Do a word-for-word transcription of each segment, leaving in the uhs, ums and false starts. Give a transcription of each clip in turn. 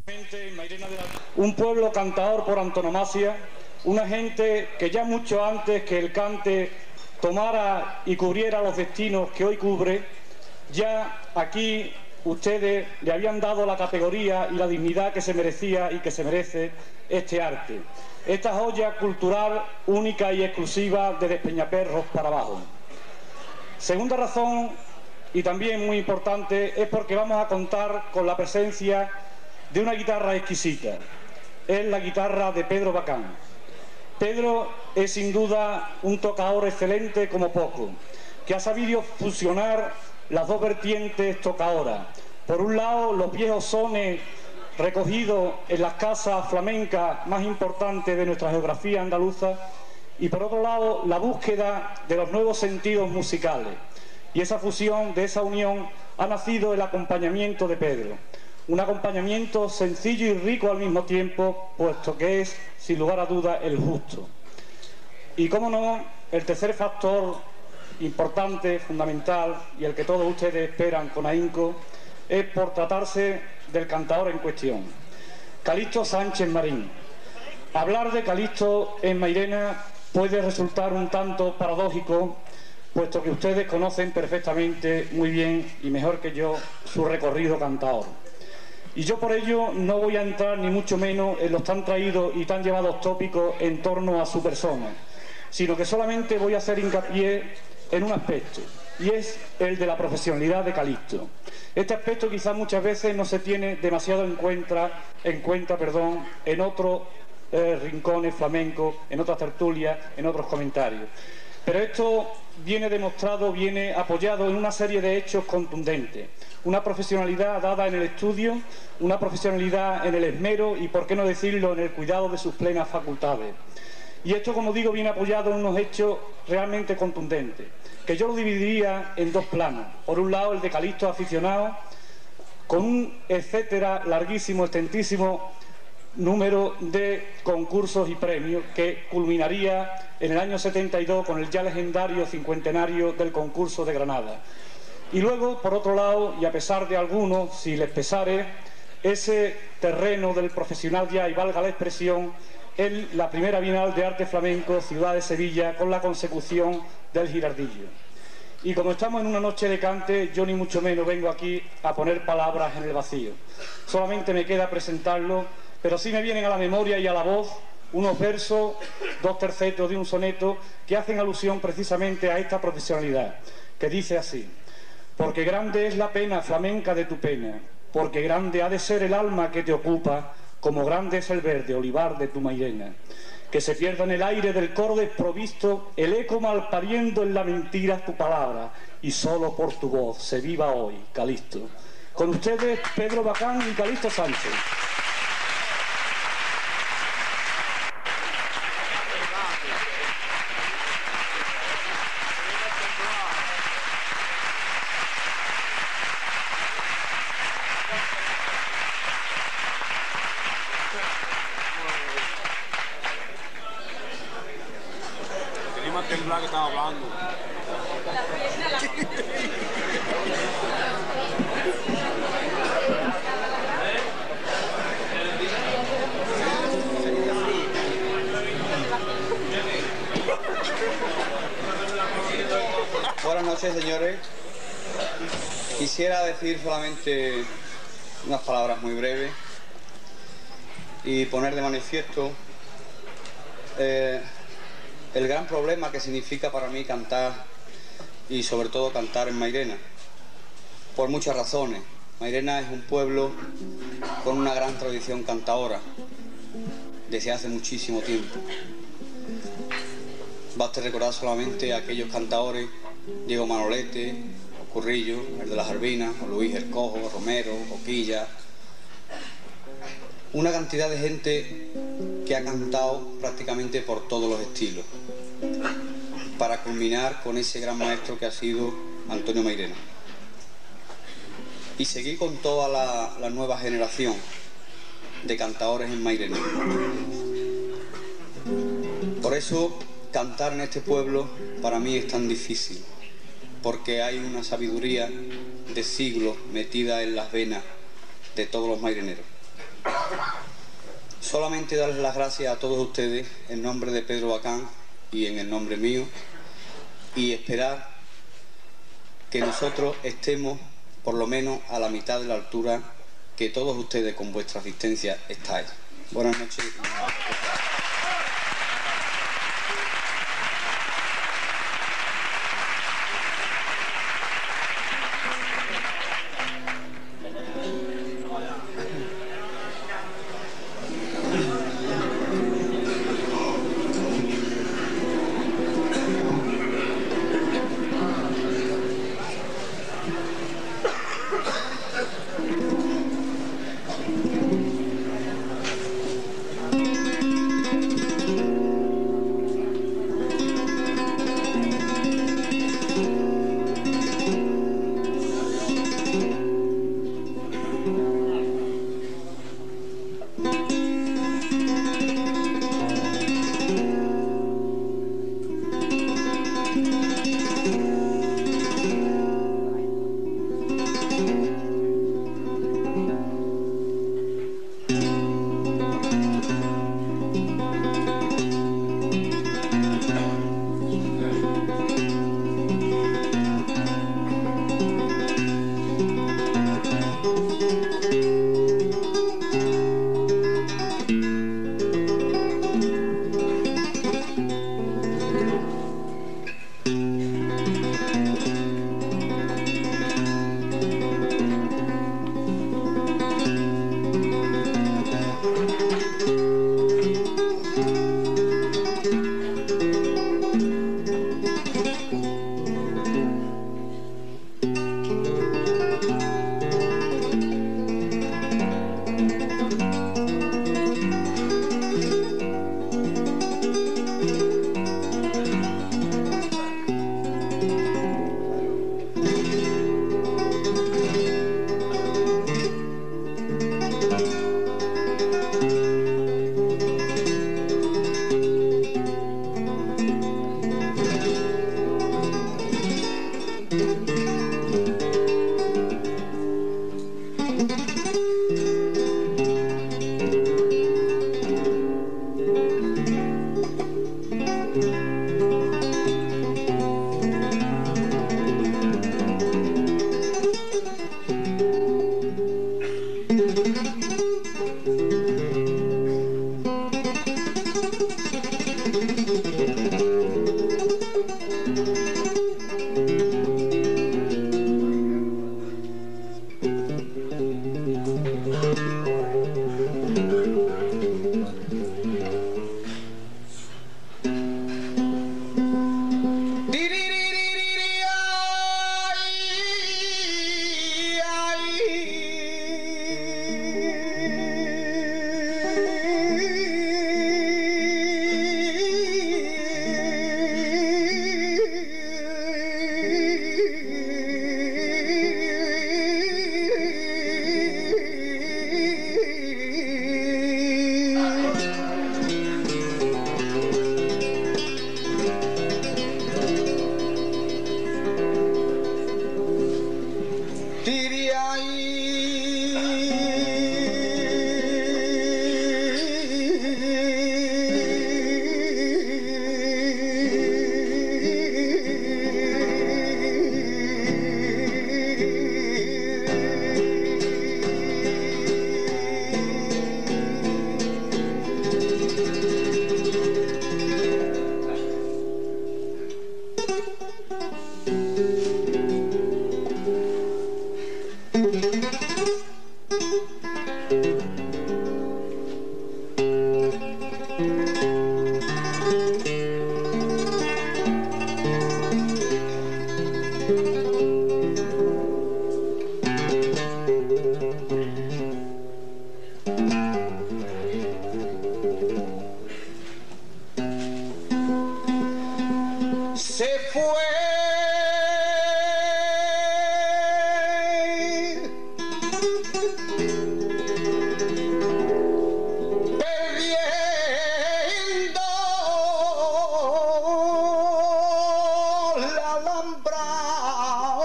Un pueblo cantador por antonomasia, una gente que ya mucho antes que el cante tomara y cubriera los destinos que hoy cubre, ya aquí ustedes le habían dado la categoría y la dignidad que se merecía y que se merece este arte, esta joya cultural única y exclusiva de Despeñaperros para abajo. Segunda razón, y también muy importante, es porque vamos a contar con la presencia de una guitarra exquisita. Es la guitarra de Pedro Bacán. Pedro es sin duda un tocador excelente como poco, que ha sabido fusionar las dos vertientes tocadoras. Por un lado, los viejos sones recogidos en las casas flamencas más importantes de nuestra geografía andaluza, y por otro lado, la búsqueda de los nuevos sentidos musicales. Y esa fusión, de esa unión, ha nacido el acompañamiento de Pedro. Un acompañamiento sencillo y rico al mismo tiempo, puesto que es, sin lugar a dudas, el justo. Y cómo no, el tercer factor importante, fundamental, y el que todos ustedes esperan con ahínco, es por tratarse del cantador en cuestión, Calixto Sánchez Marín. Hablar de Calixto en Mairena puede resultar un tanto paradójico, puesto que ustedes conocen perfectamente, muy bien y mejor que yo, su recorrido cantador. Y yo por ello no voy a entrar ni mucho menos en los tan traídos y tan llevados tópicos en torno a su persona, sino que solamente voy a hacer hincapié en un aspecto, y es el de la profesionalidad de Calixto. Este aspecto quizás muchas veces no se tiene demasiado en cuenta, en, cuenta, perdón, en otros eh, rincones flamencos, en otras tertulias, en otros comentarios. Pero esto viene demostrado, viene apoyado en una serie de hechos contundentes. Una profesionalidad dada en el estudio, una profesionalidad en el esmero y, por qué no decirlo, en el cuidado de sus plenas facultades. Y esto, como digo, viene apoyado en unos hechos realmente contundentes, que yo lo dividiría en dos planos. Por un lado, el de Calixto aficionado, con un etcétera larguísimo, extensísimo número de concursos y premios que culminaría en el año setenta y dos con el ya legendario cincuentenario del concurso de Granada. Y luego, por otro lado, y a pesar de algunos, si les pesare, ese terreno del profesional ya, y valga la expresión, en la primera Bienal de Arte Flamenco, Ciudad de Sevilla, con la consecución del Girardillo. Y como estamos en una noche de cante, yo ni mucho menos vengo aquí a poner palabras en el vacío. Solamente me queda presentarlo, pero sí me vienen a la memoria y a la voz unos versos, dos tercetos de un soneto, que hacen alusión precisamente a esta profesionalidad, que dice así: porque grande es la pena flamenca de tu pena, porque grande ha de ser el alma que te ocupa, como grande es el verde olivar de tu Mairena. Que se pierda en el aire del coro desprovisto el eco malpariendo en la mentira tu palabra, y solo por tu voz se viva hoy, Calixto. Con ustedes, Pedro Bacán y Calixto Sánchez. Que estaba hablando. Buenas noches, señores. Quisiera decir solamente unas palabras muy breves y poner de manifiesto eh, el gran problema que significa para mí cantar, y sobre todo cantar en Mairena, por muchas razones. Mairena es un pueblo con una gran tradición cantadora desde hace muchísimo tiempo. Basta recordar solamente a aquellos cantadores, Diego Manolete, Currillo, el de las Jarbinas, Luis El Cojo, Romero, Coquilla, una cantidad de gente que ha cantado prácticamente por todos los estilos, para culminar con ese gran maestro que ha sido Antonio Mairena. Y seguir con toda la, la nueva generación de cantadores en Mairena. Por eso cantar en este pueblo para mí es tan difícil, porque hay una sabiduría de siglos metida en las venas de todos los maireneros. Solamente darles las gracias a todos ustedes en nombre de Pedro Bacán y en el nombre mío, y esperar que nosotros estemos por lo menos a la mitad de la altura que todos ustedes con vuestra asistencia estáis. Buenas noches.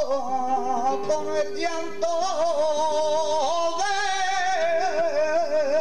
con el llanto de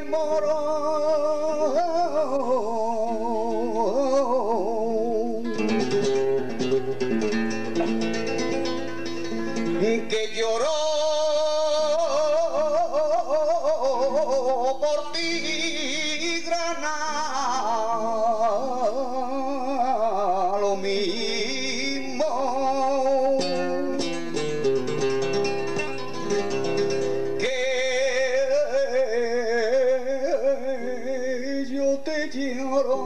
moro, que lloró por ti, Granada, lo mismo que yo te lloro.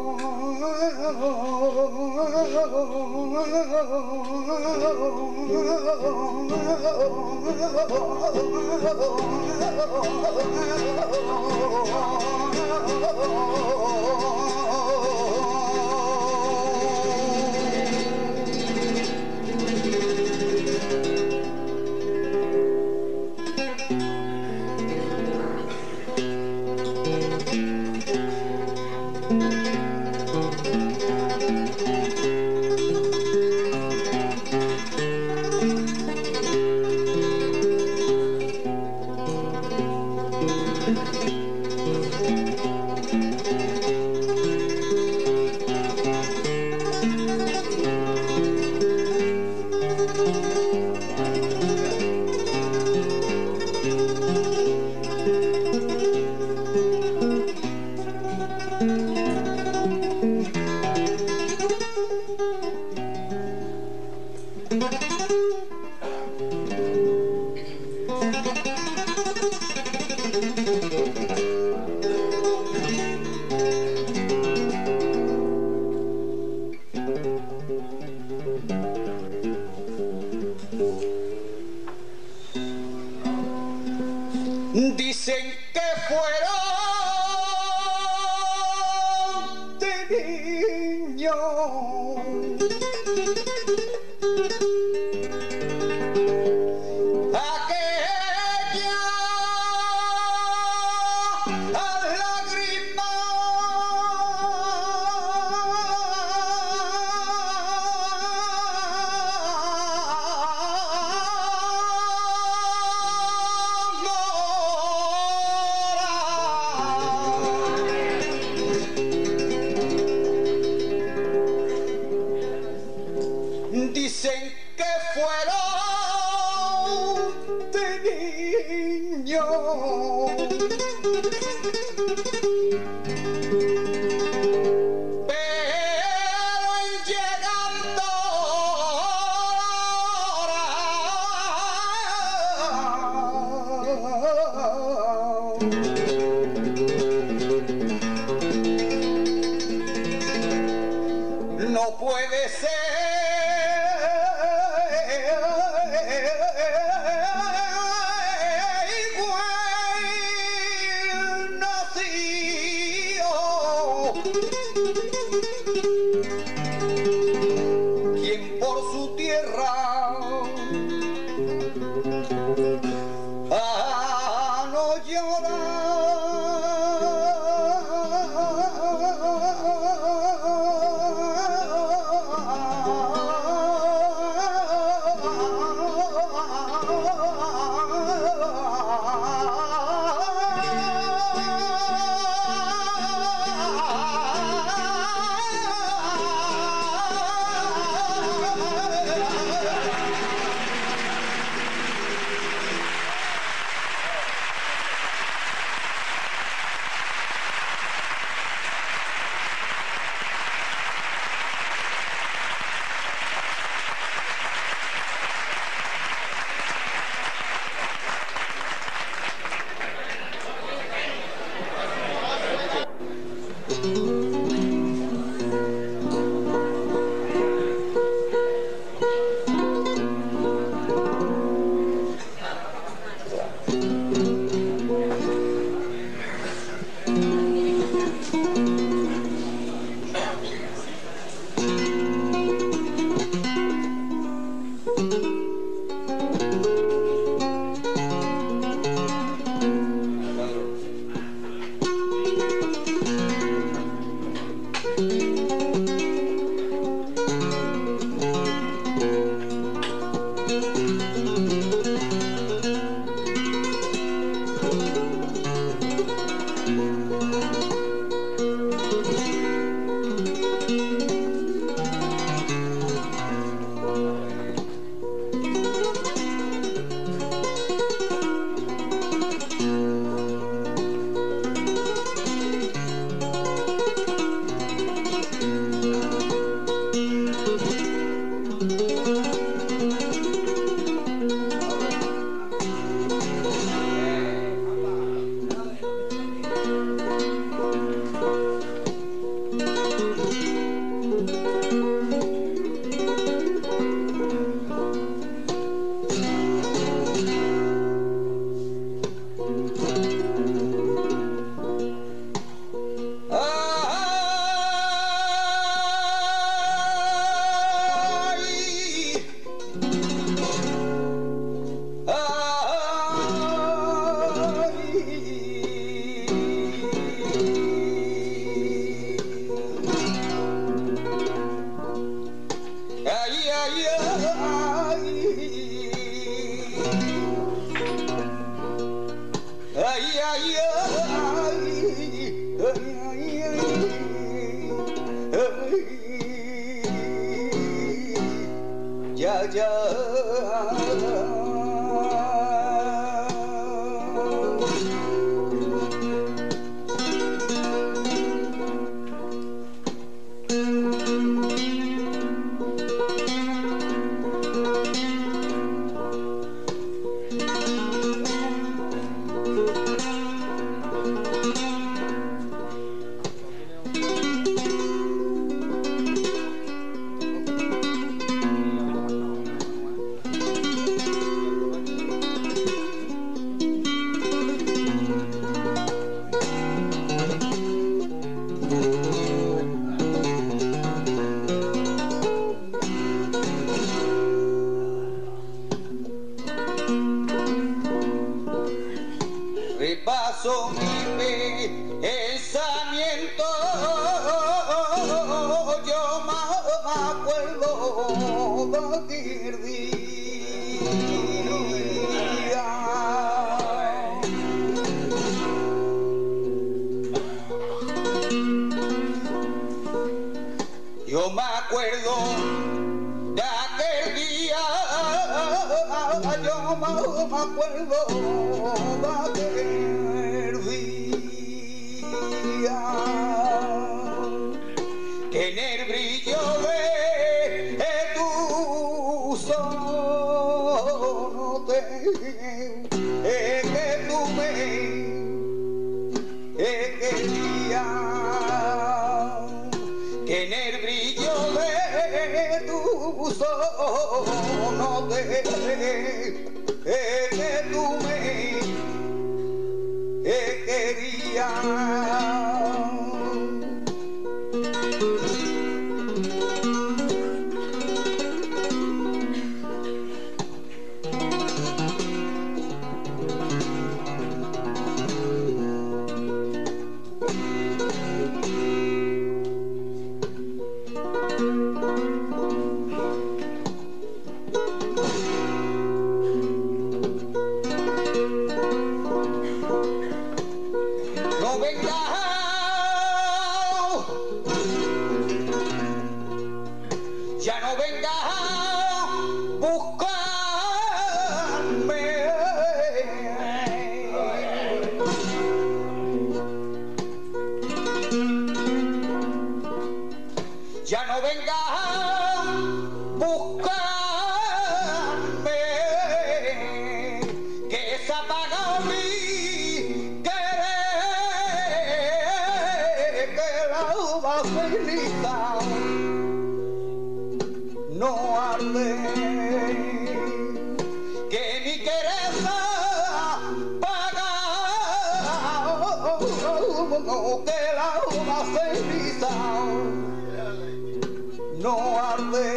Dicen que fueron de niño dicen que fueron de niño Repaso mi pensamiento, yo me acuerdo de aquel día. Yo me acuerdo de aquel día, yo me acuerdo de aquel día, que en el brillo de tus ojos es que tú me querías, que en el brillo de tus ojos no te es que tú me querías. No vengas, ya no vengas a buscarme, ya no vengas a buscarme, que se apaga mi felicidad no arde, que mi querer paga, que la felicidad no arde.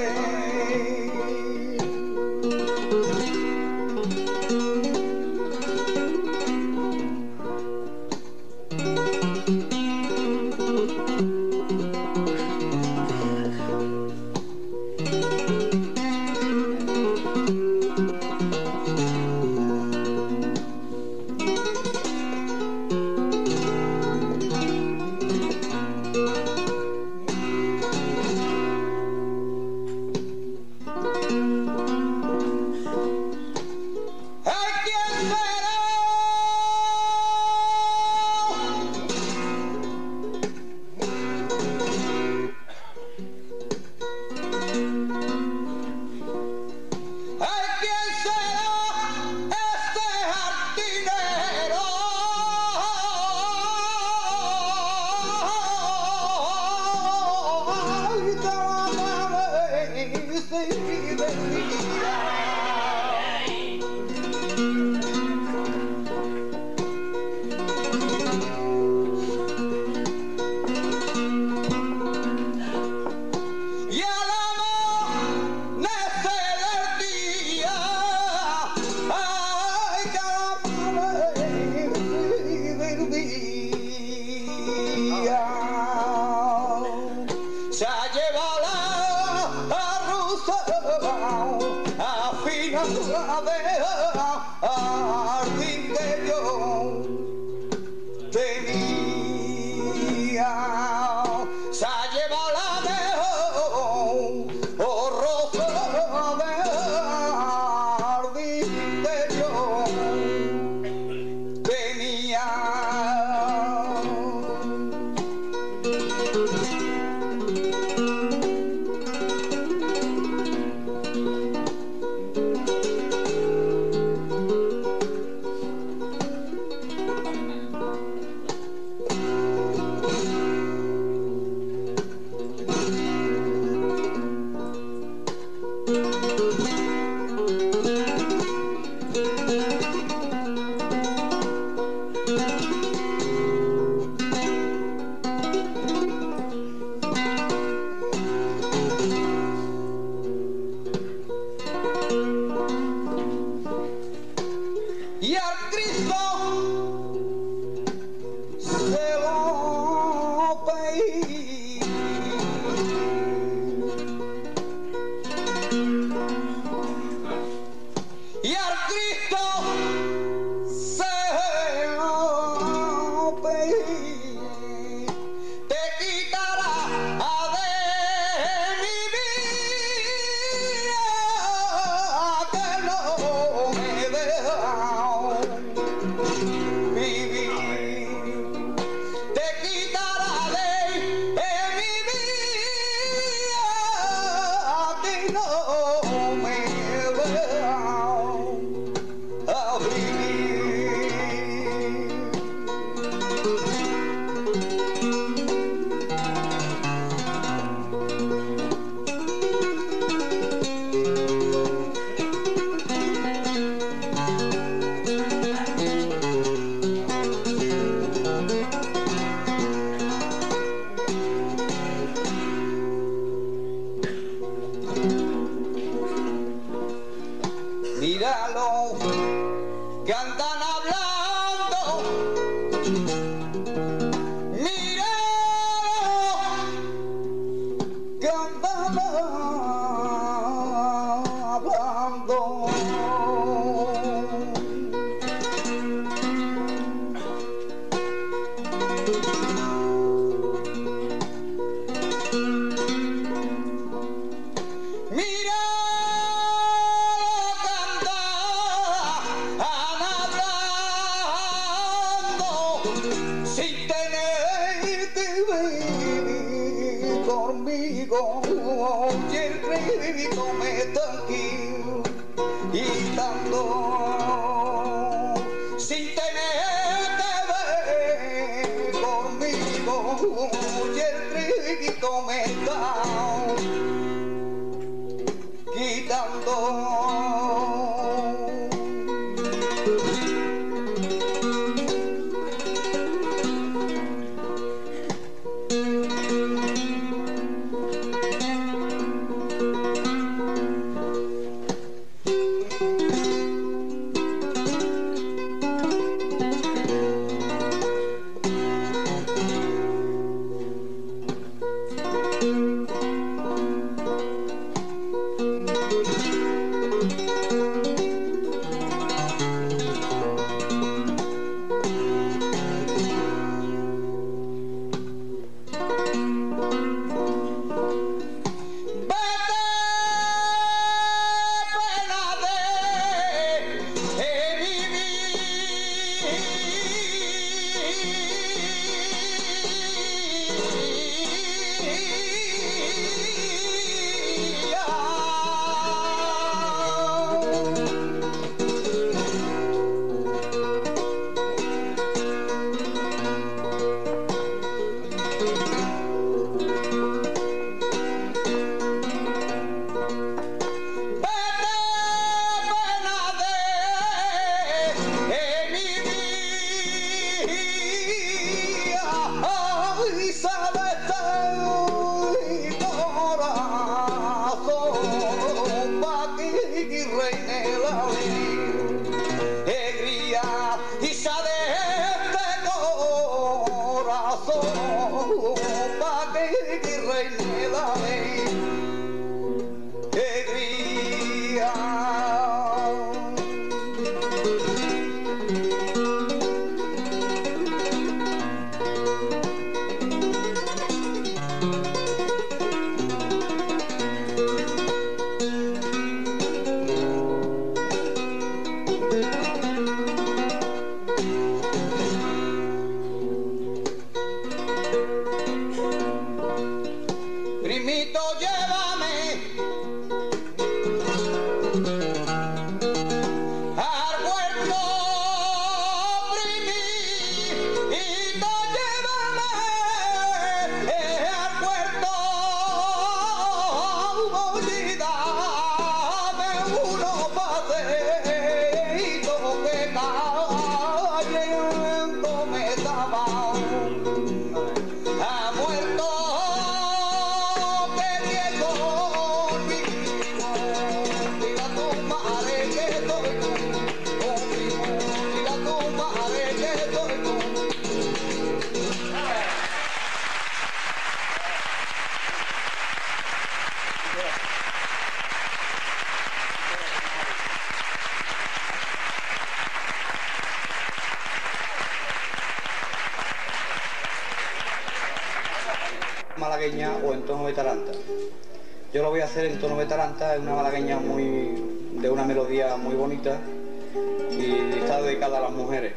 malagueña o en tono de taranta. Yo lo voy a hacer en tono de taranta, es una malagueña muy, de una melodía muy bonita y está dedicada a las mujeres.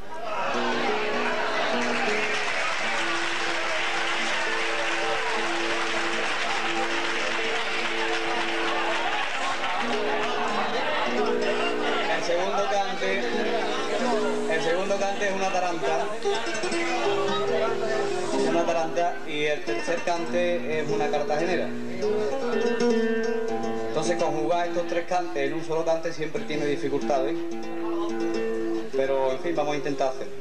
El segundo cante, el segundo cante es una taranta, una taranta y el tercer cante es una cartagenera. Entonces conjugar estos tres cantes en un solo cante siempre tiene dificultades, pero en fin, vamos a intentar hacerlo.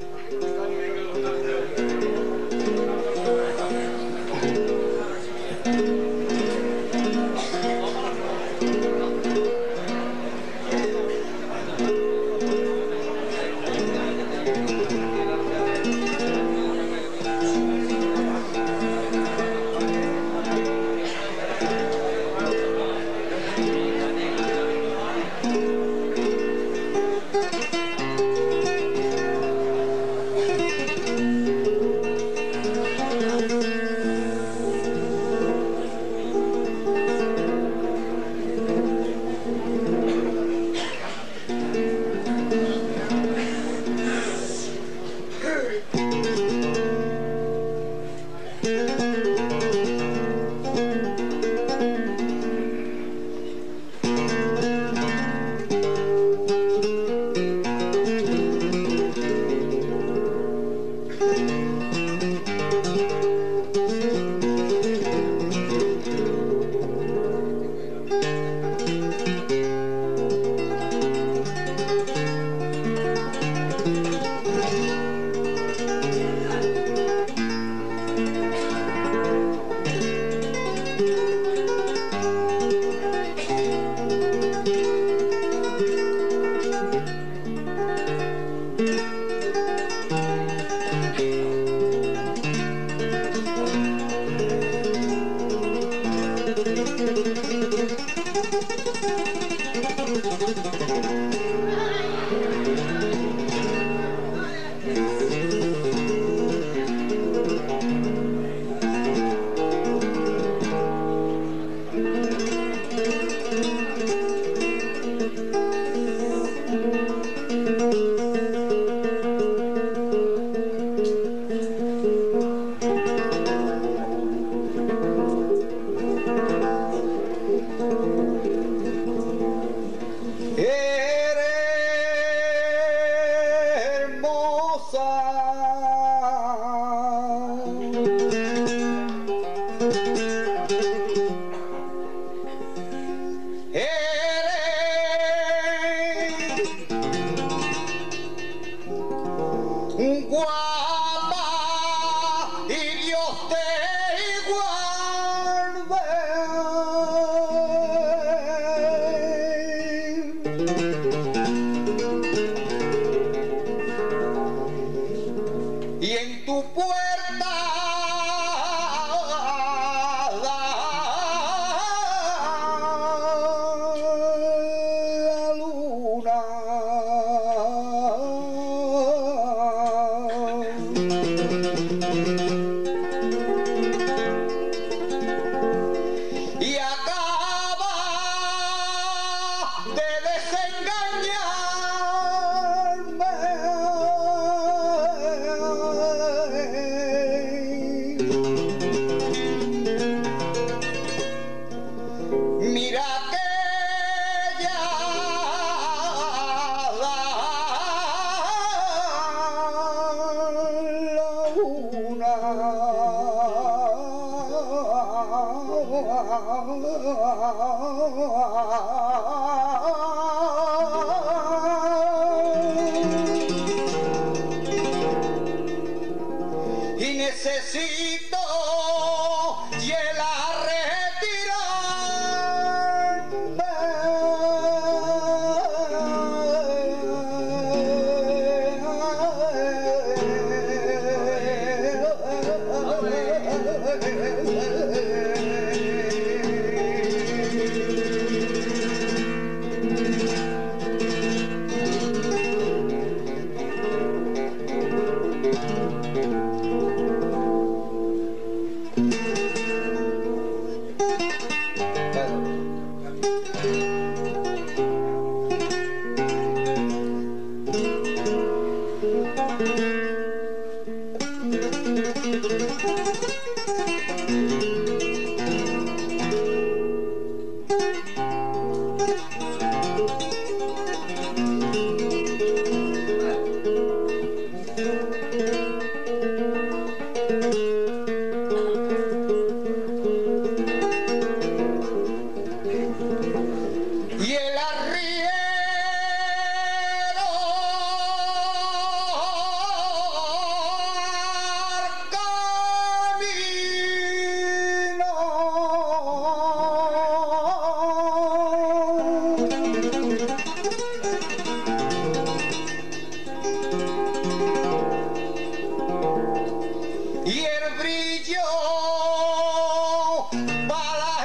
Y necesito hiela retirarme. Y el arriero y el brillo para las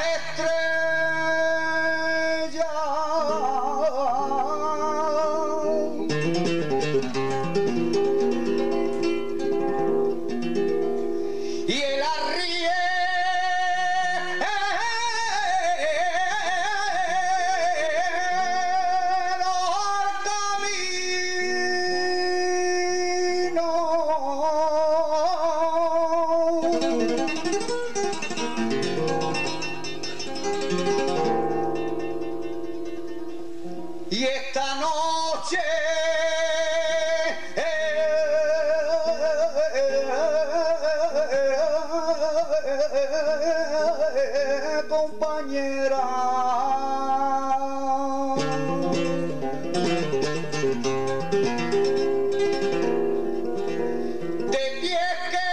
estrellas y el arriero y esta noche compañera, te tienes que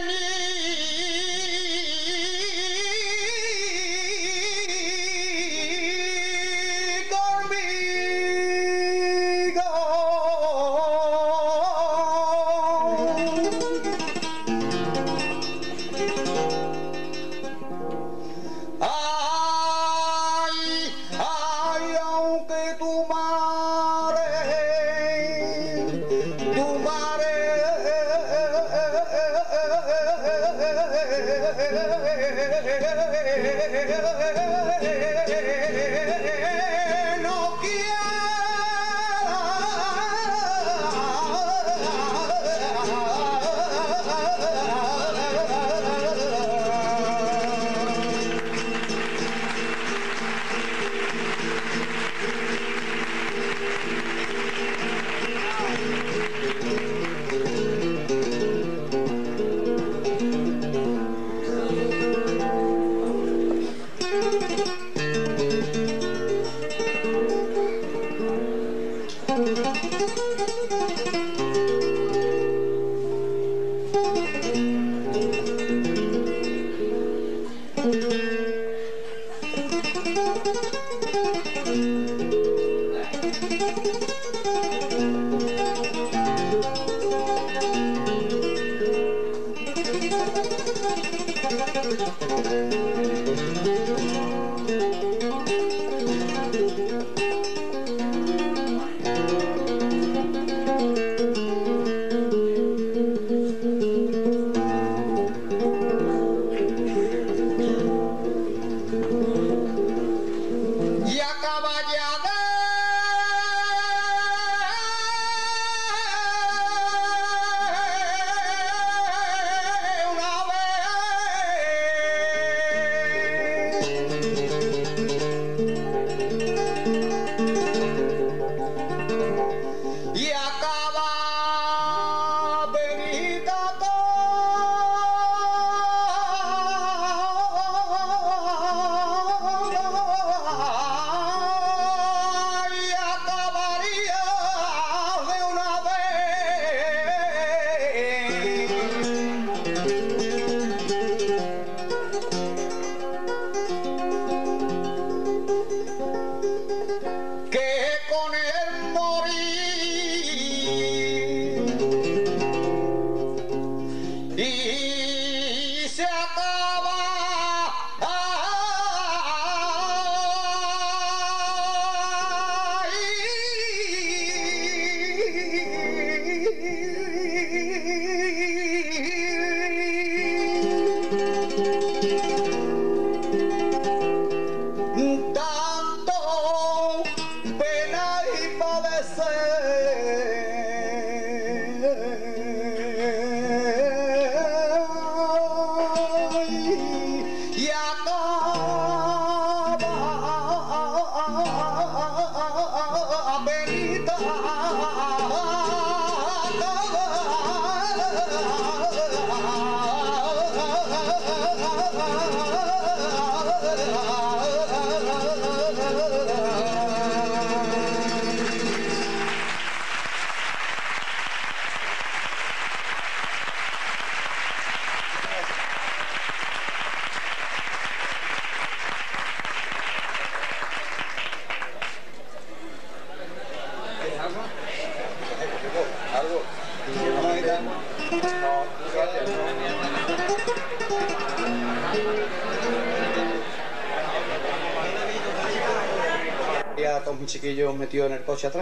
venir conmigo. Ay, ay, aunque tu madre, tu madre no y acaba ya de una vez y acaba venida y acabaría de una vez que con el morir y se acaba tanto pena y padecer. con mis chiquillos metidos en el coche atrás.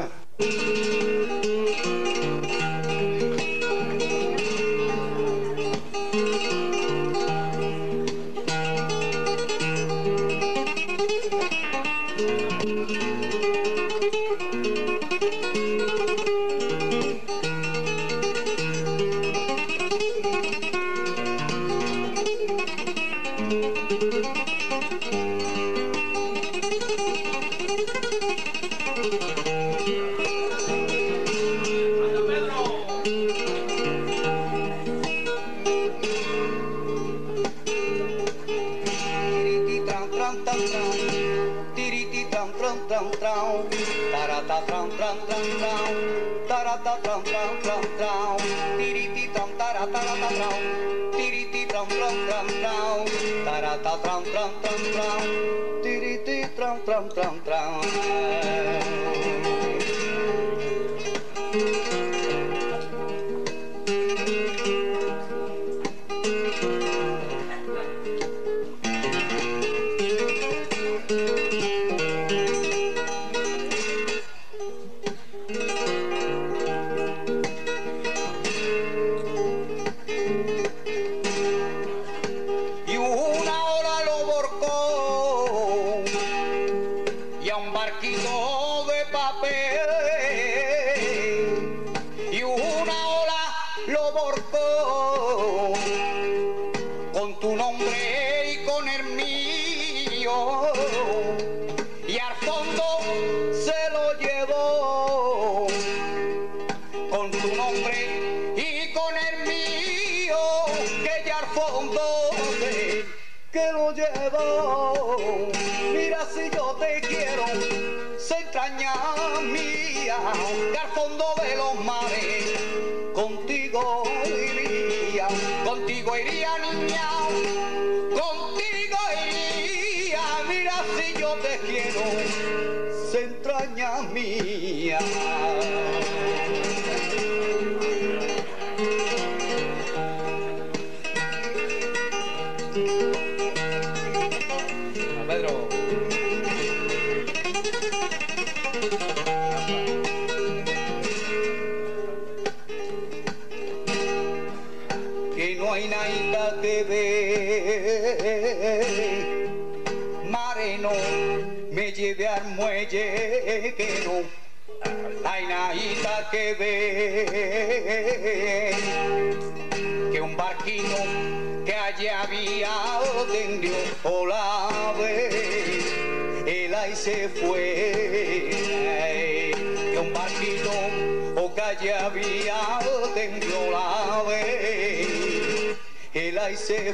Se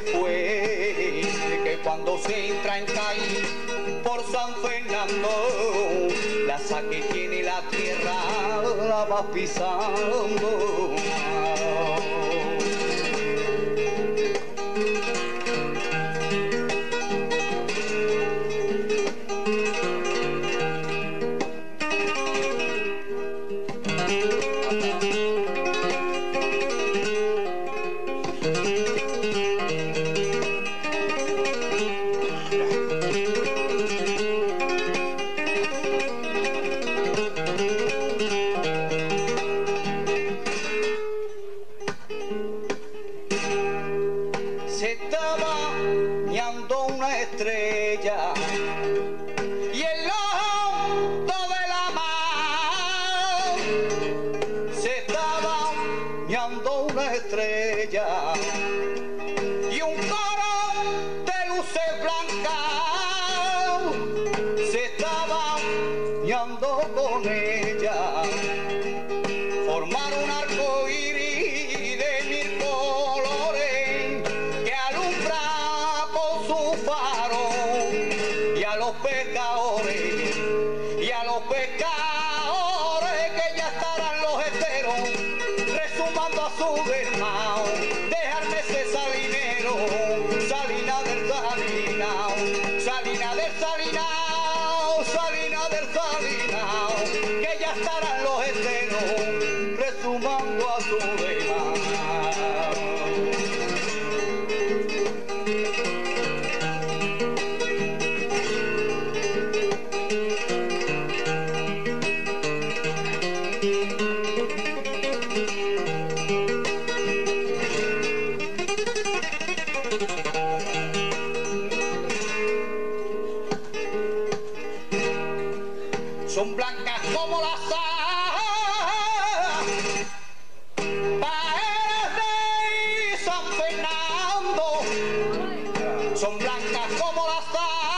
fue, que cuando se entra en Cádiz por San Fernando, la que tiene la tierra la va pisando. Faro Son blancas como la sal, paredes de San Fernando, son blancas como la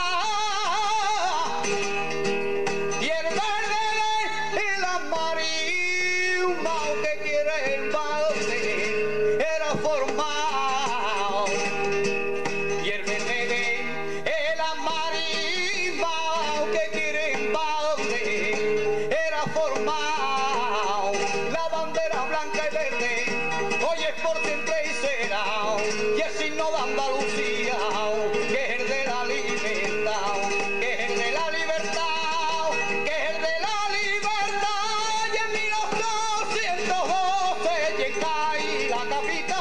sal, y el verde y la marisma que quiere el balde era formado, y el verde el amarisma que quiere el balde era formado, la bandera blanca y verde hoy es por siempre y será, y el signo de Andalucía que es el de la libertad, que es el de la libertad, que es el de la libertad, y en mil ochocientos doce llega ahí la capital.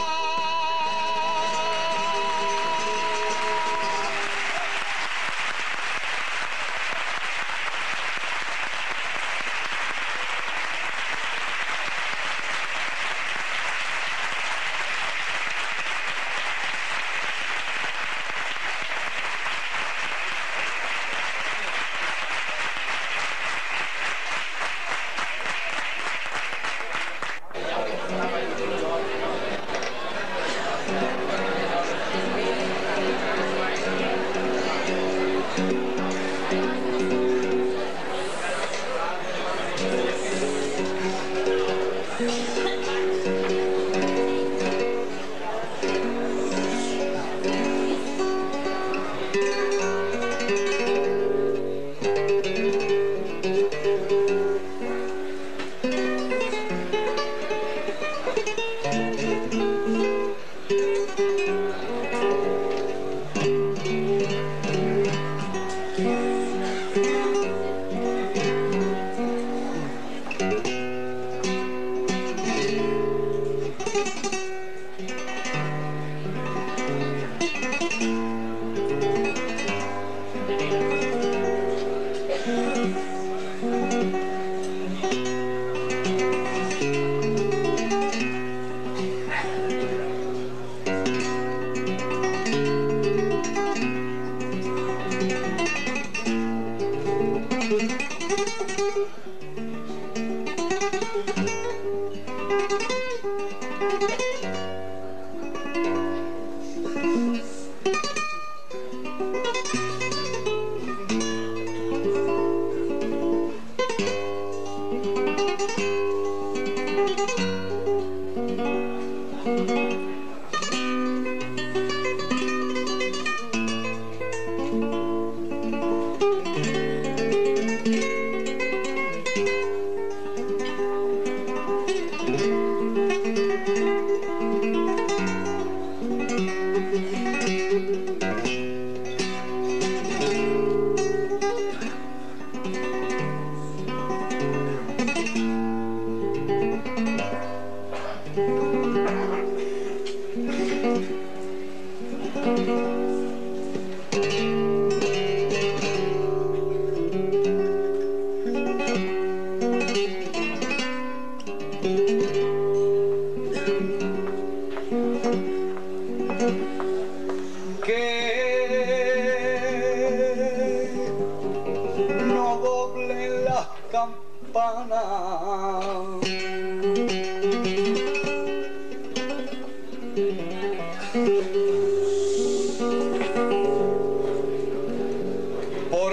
Por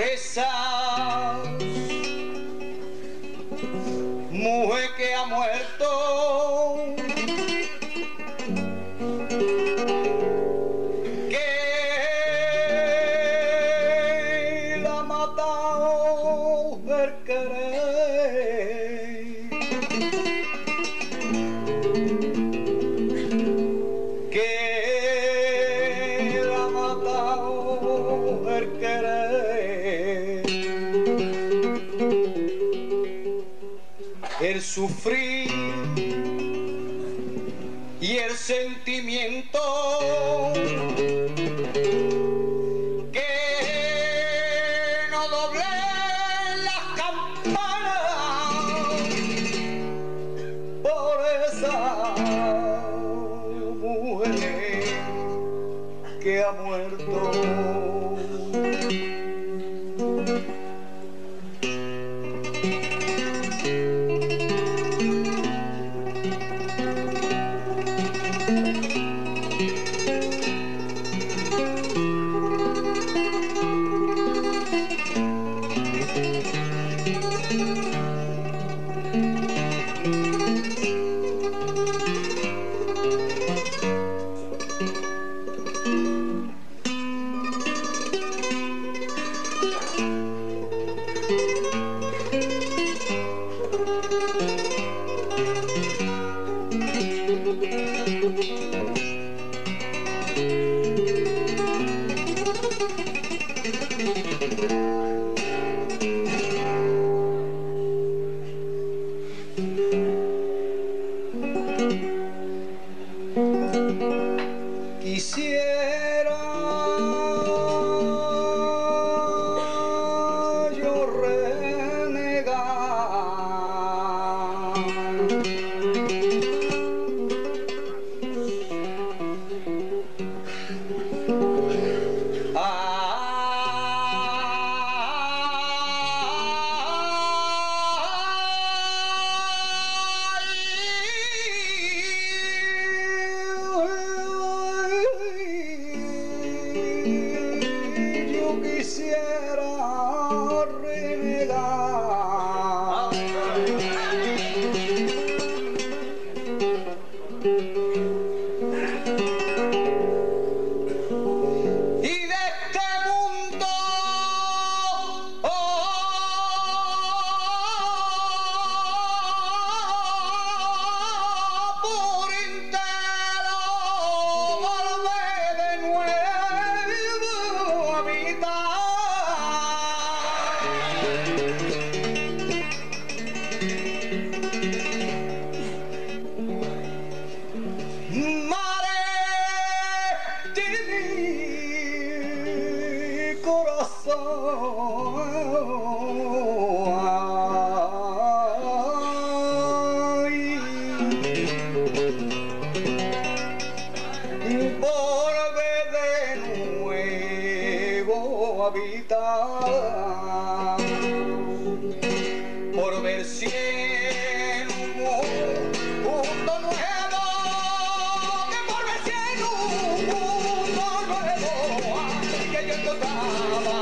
esa mujer que ha muerto, que la ha matado el querer, que la ha matado el querer, el sufrir y el sentimiento que no doblen las campanas por esa mujer que ha muerto. Quisiera yo renegar, quisiera renegar y de este mundo oh, por entero volver de nuevo a habitar. Mare de mi corazón, ay, volver de nuevo a habitar, por ver si en un mundo nuevo, que por ver si en un mundo nuevo que yo encontraba.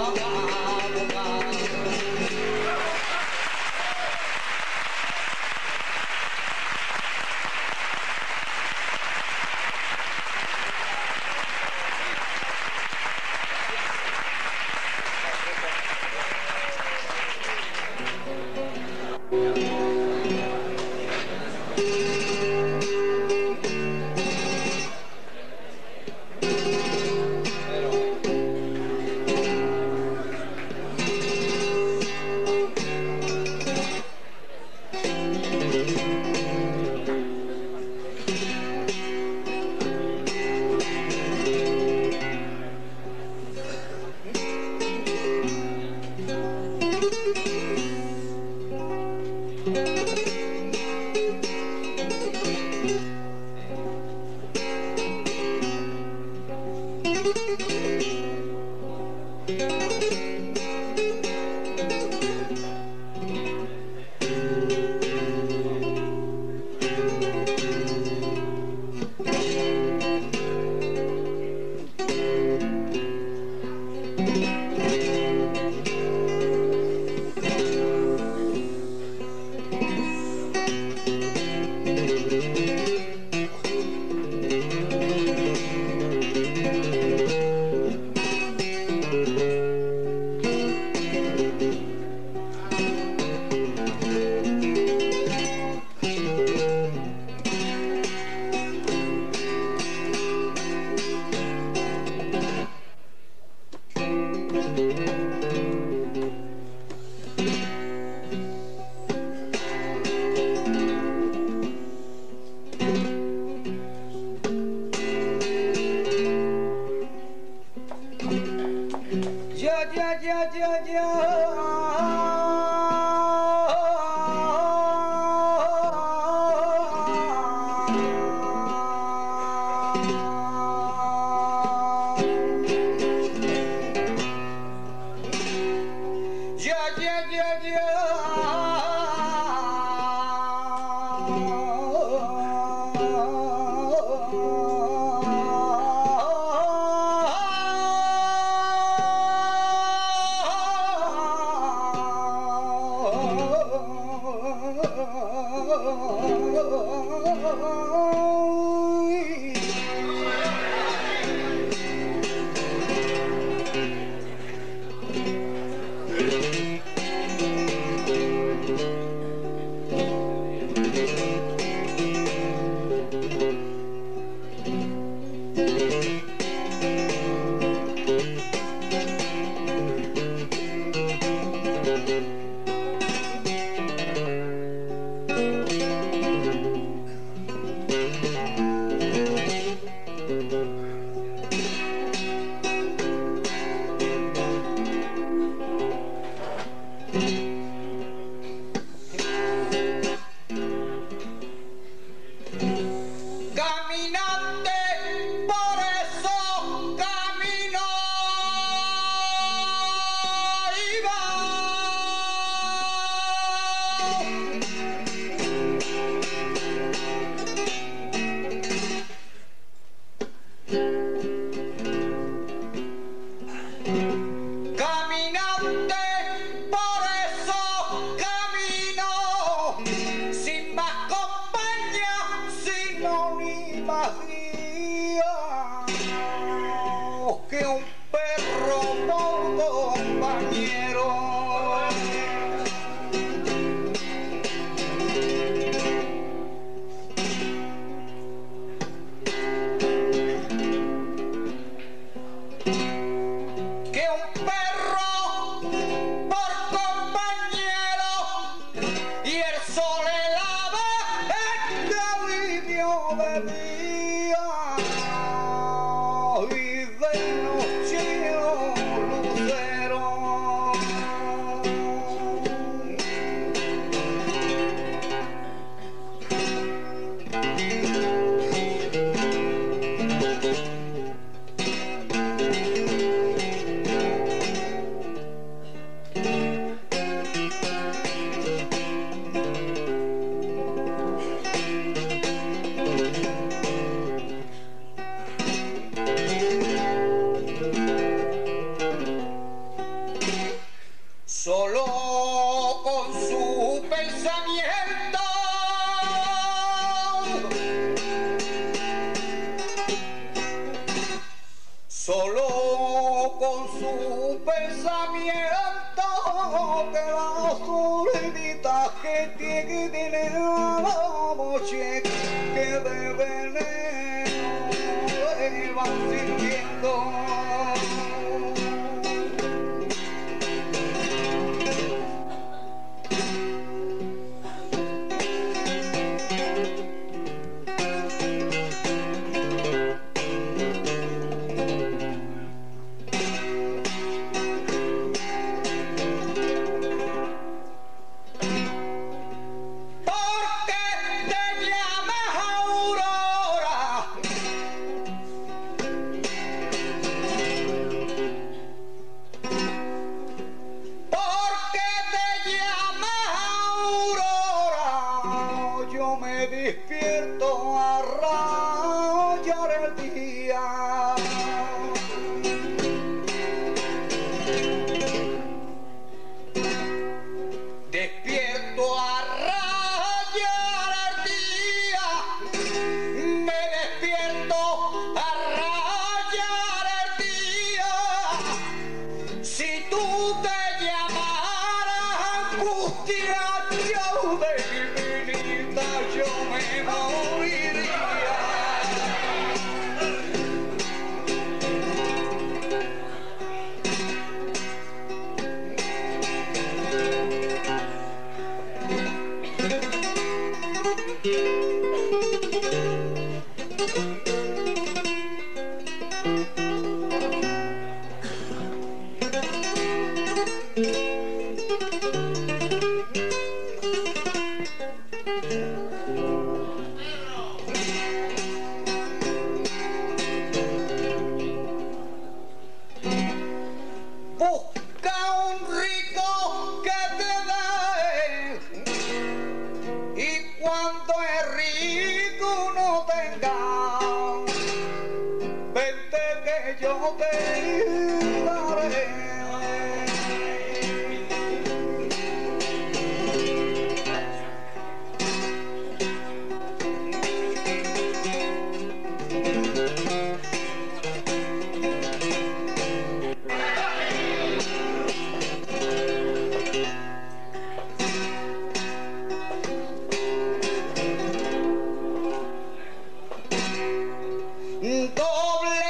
Doble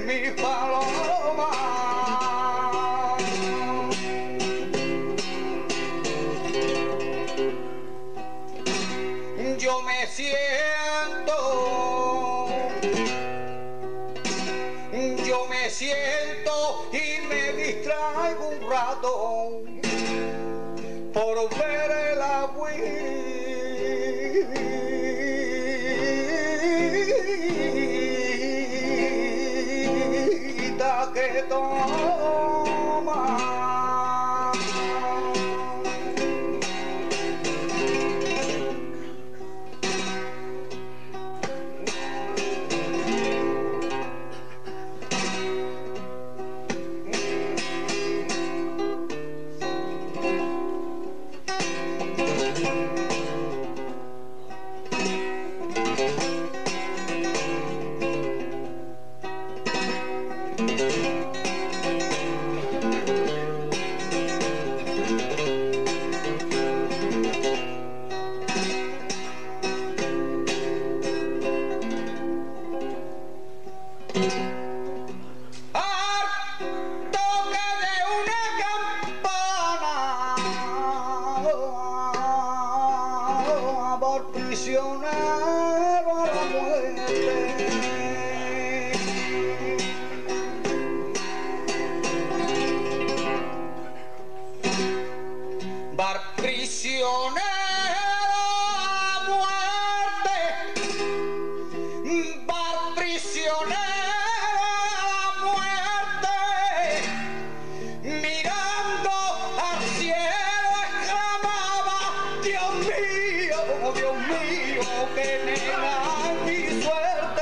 mi paloma. Yo me siento, yo me siento y me distraigo un rato por ver el agüita que toma. Prisionero a la muerte, bar prisionero a la muerte, bar prisionero a la muerte, mirando al cielo exclamaba: Dios mío, Dios mío, que nena mi suerte.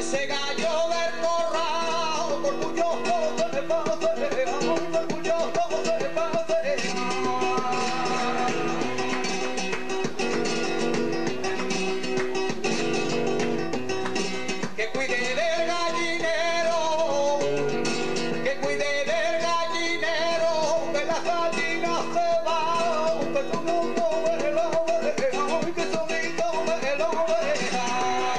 ese gallo del corral, orgulloso se pasea, orgulloso se pasea. Que cuide del gallinero, que cuide del gallinero, que las gallinas se van, que tú no me lo veas, que solito me lo veas.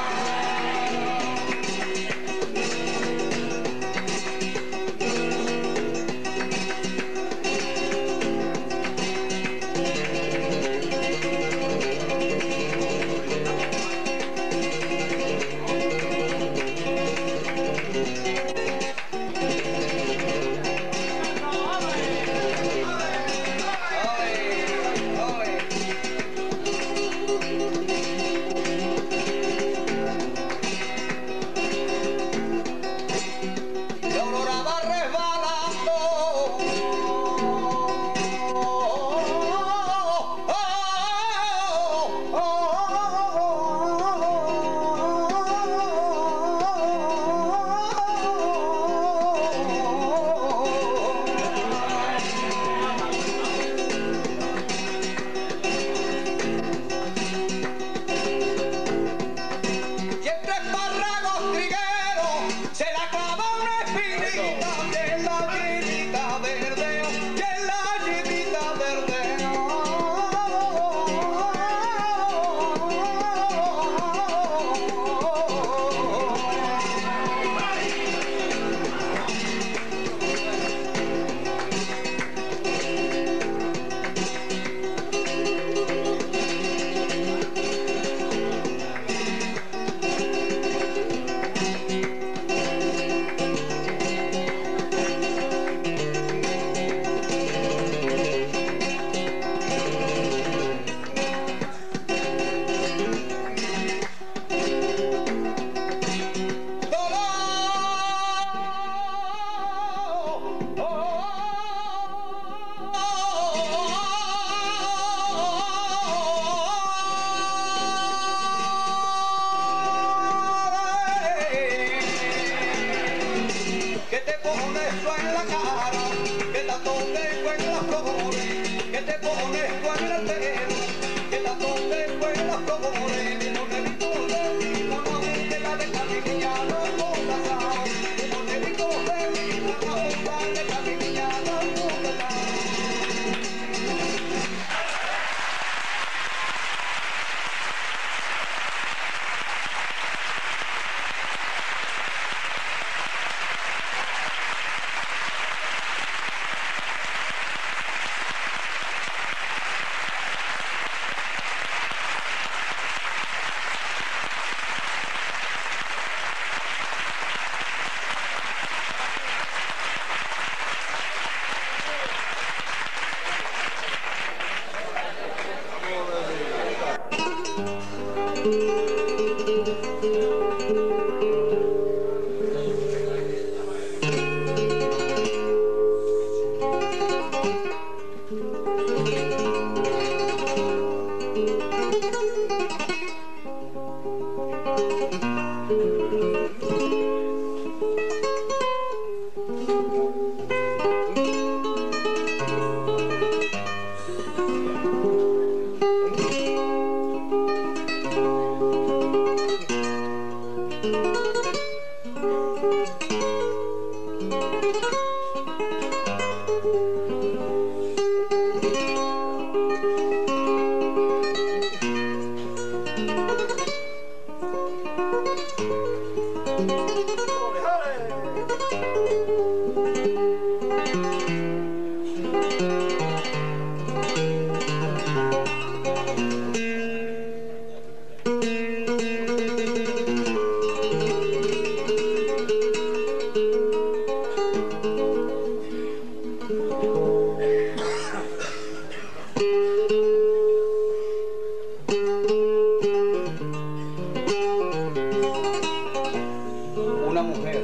Una mujer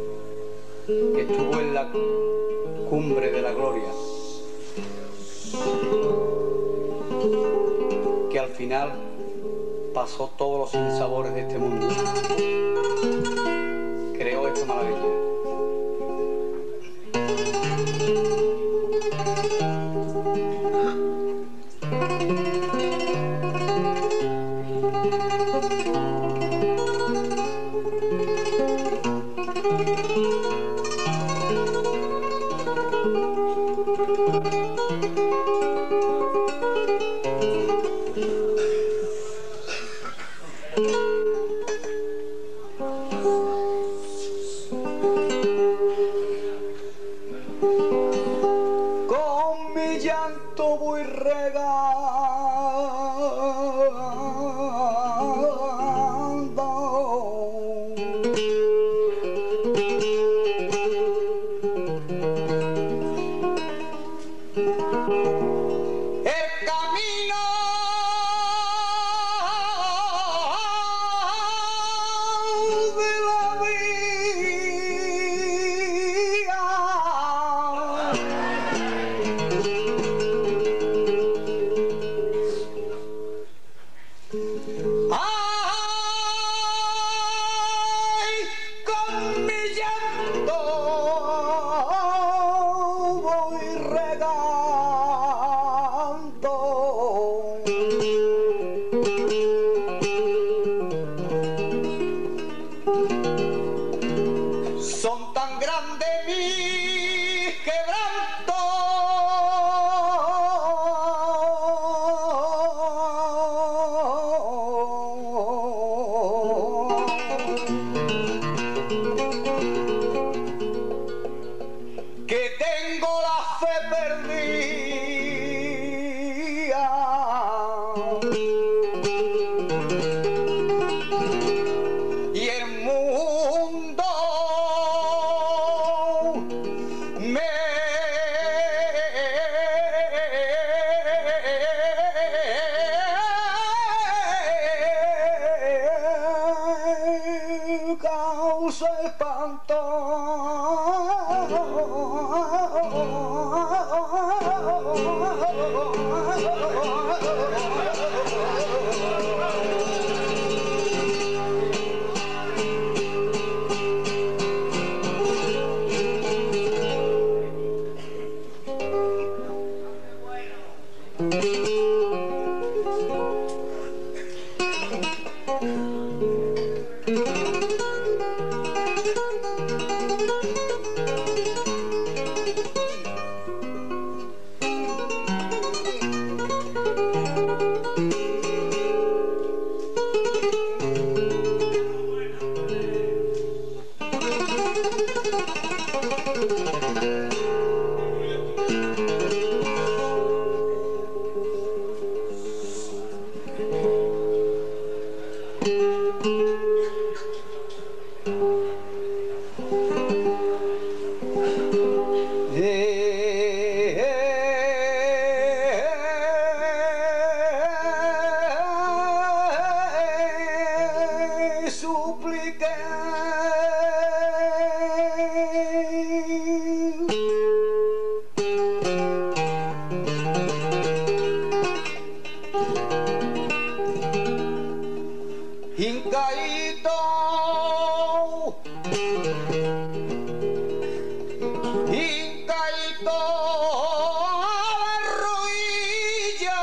que estuvo en la cumbre de la gloria, que al final pasó todos los sinsabores de este mundo. Son tan grandes mis quebrantos que tengo la fe perdida y el mundo me causa espanto. Hincaíto, hincaíto a la rodilla,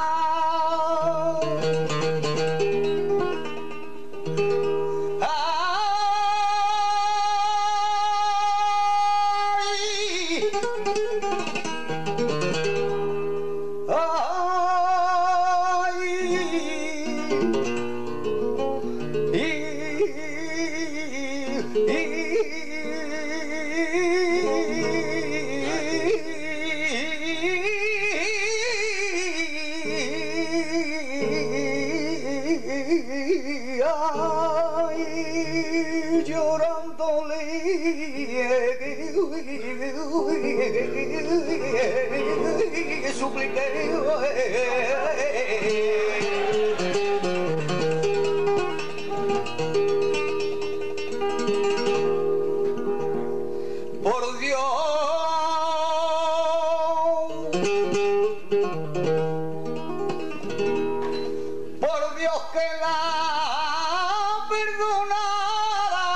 ay, llorándole, supliqué. Por Dios, por Dios que la perdonara,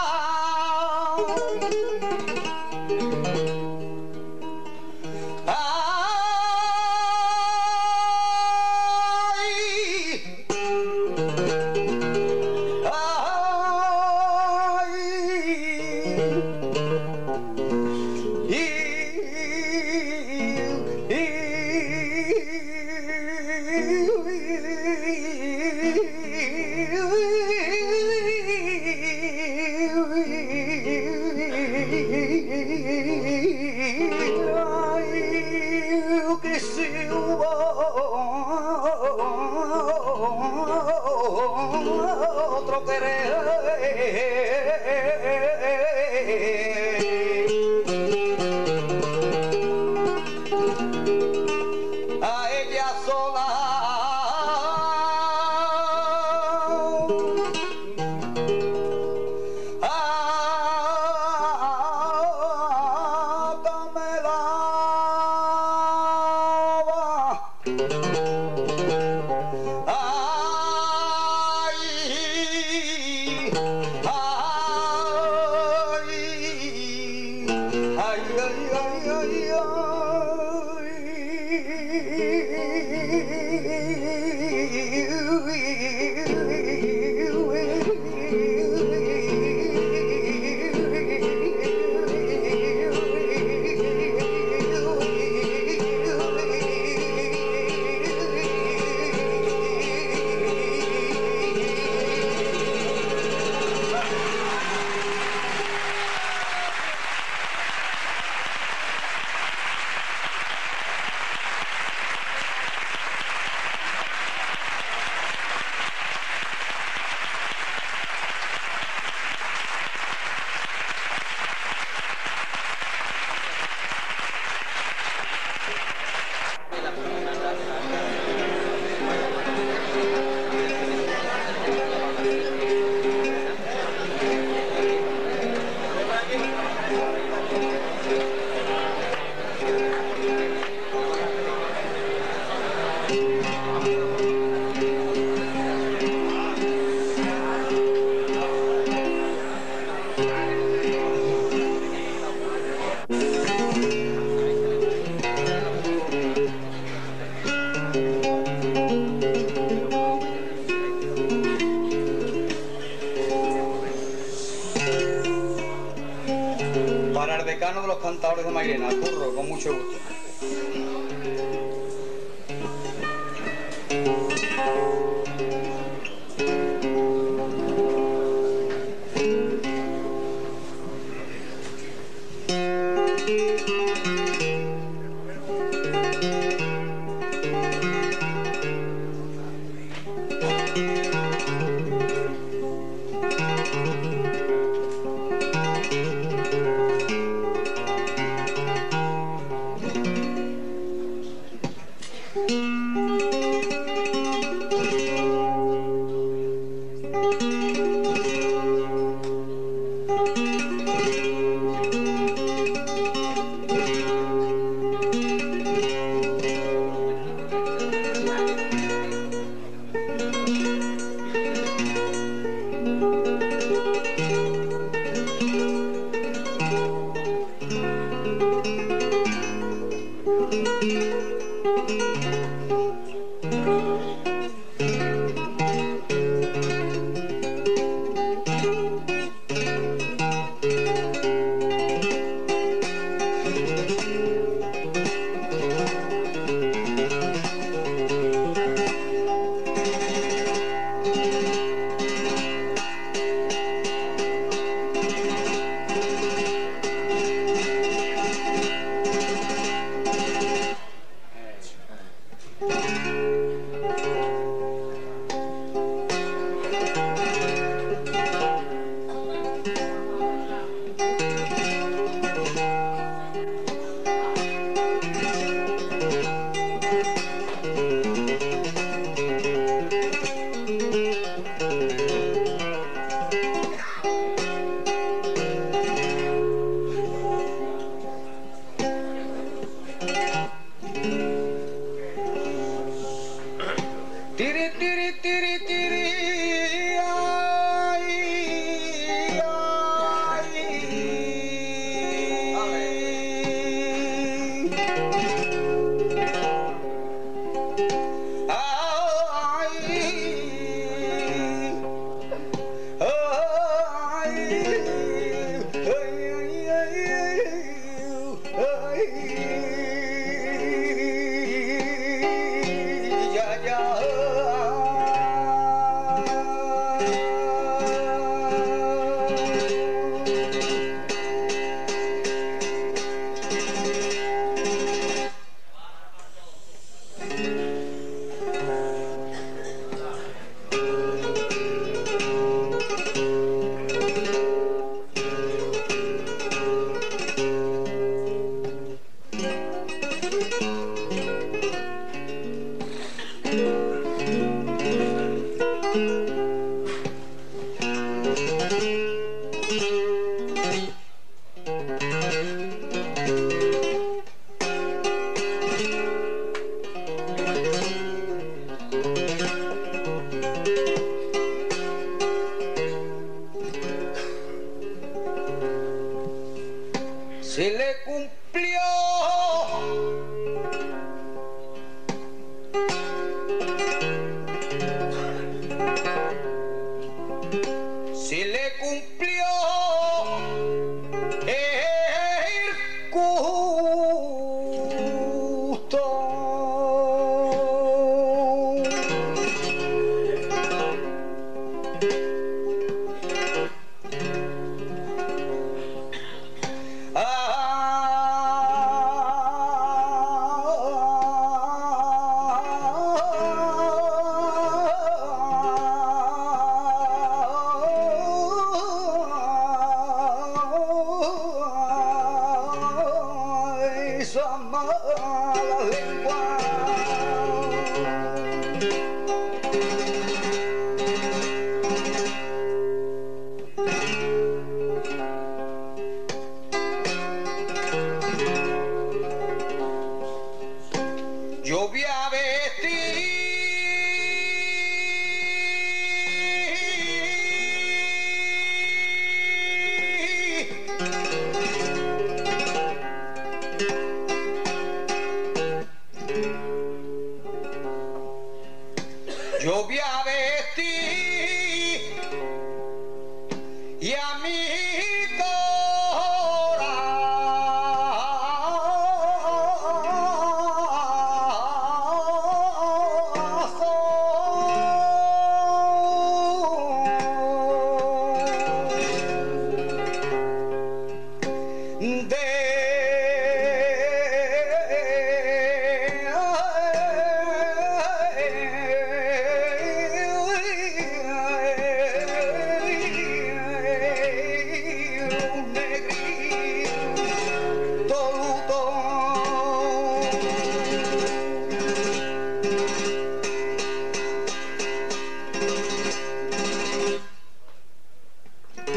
que se hubo otro querer. A ella sola ay, ay, Para el decano de los cantadores de Mairena, Curro, con mucho gusto. Se le cumplió se le cumplió el gusto. Esa mala lengua yo voy a vestir yo voy a vestir y a mi corazón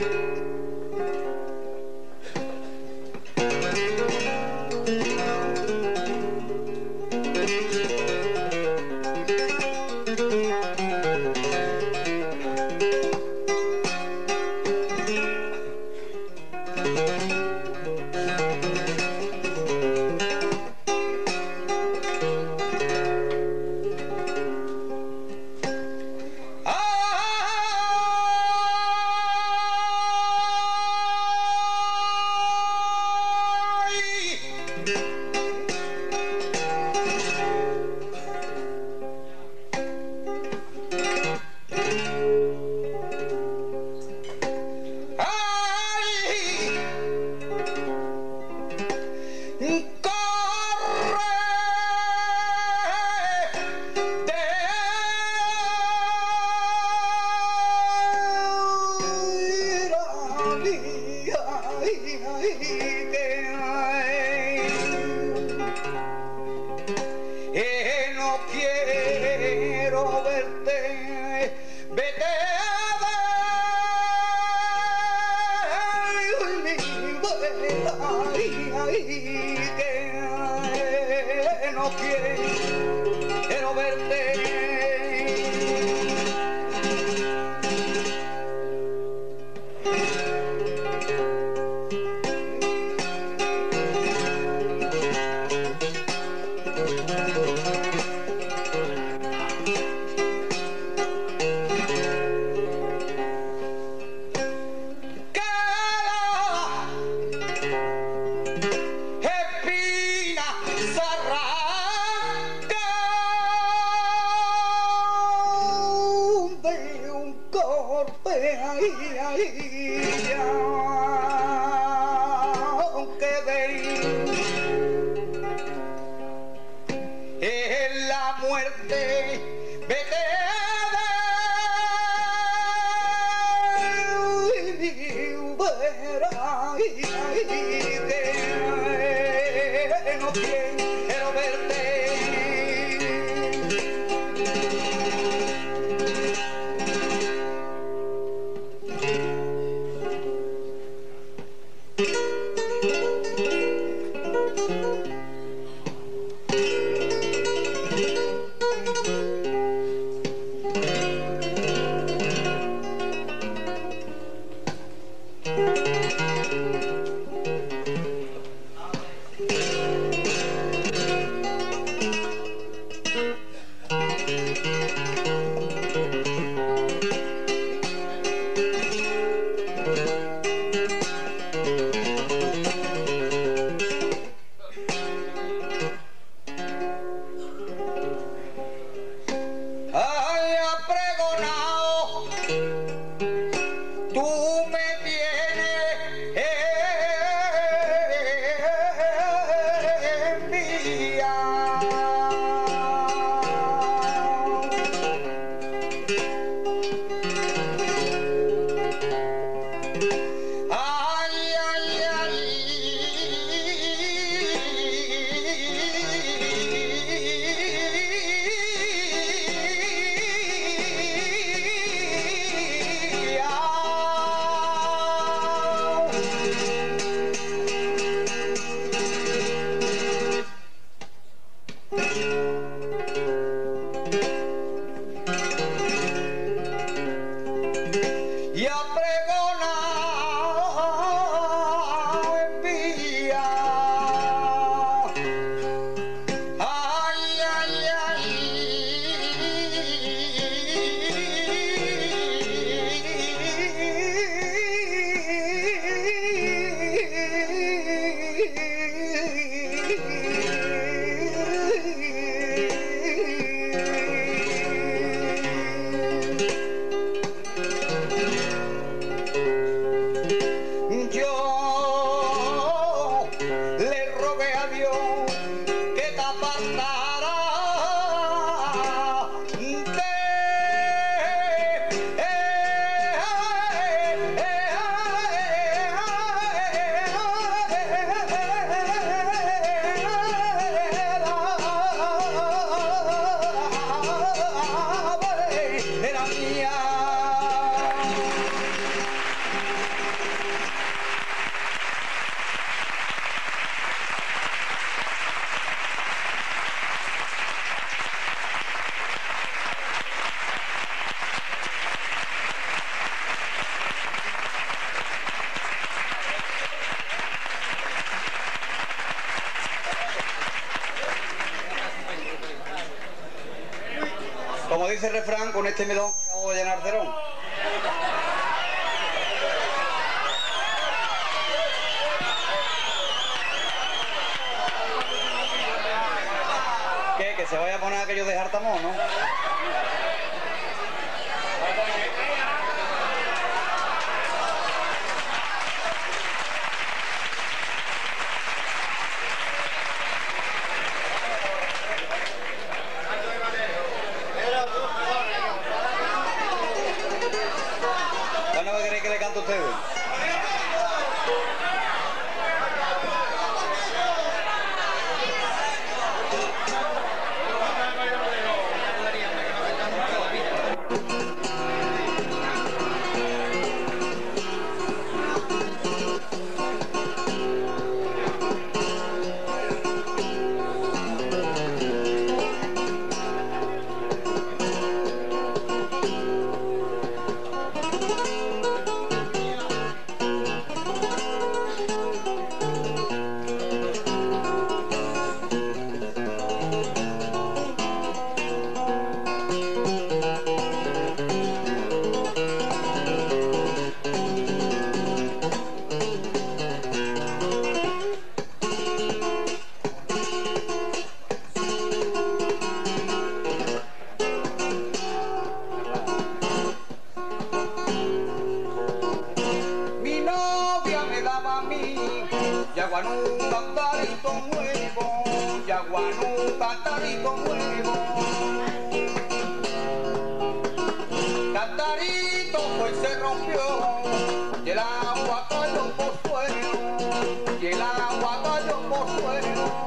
y a pregonar dice el refrán, con este melón acabo de llenar cerón. ¿Qué? Que se vaya a poner aquello de Jartamón, ¿no? ¿Cuándo me queréis que le cante a ustedes? Yaguanú, cantarito nuevo, Yaguanú, cantarito nuevo. Cantarito pues se rompió, y el agua cayó por suelo, y el agua cayó por suelo.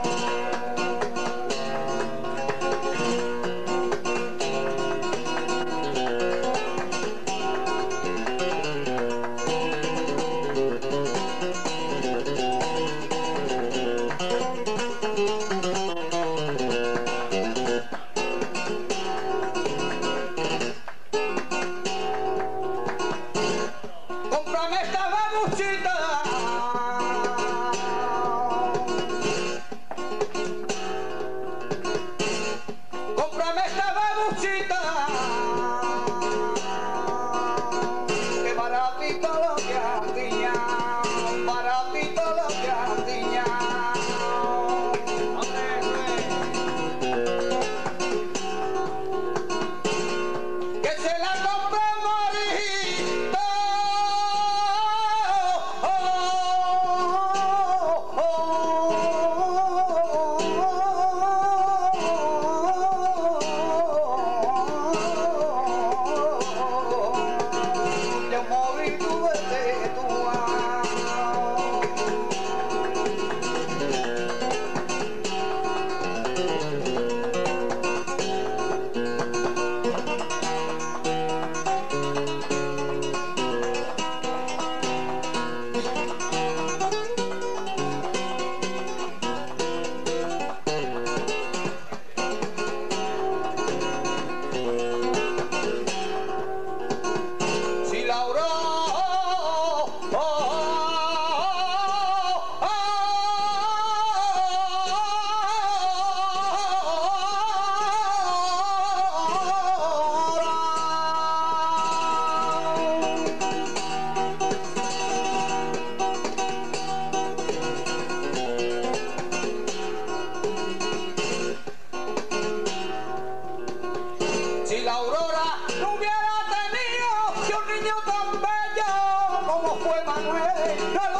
No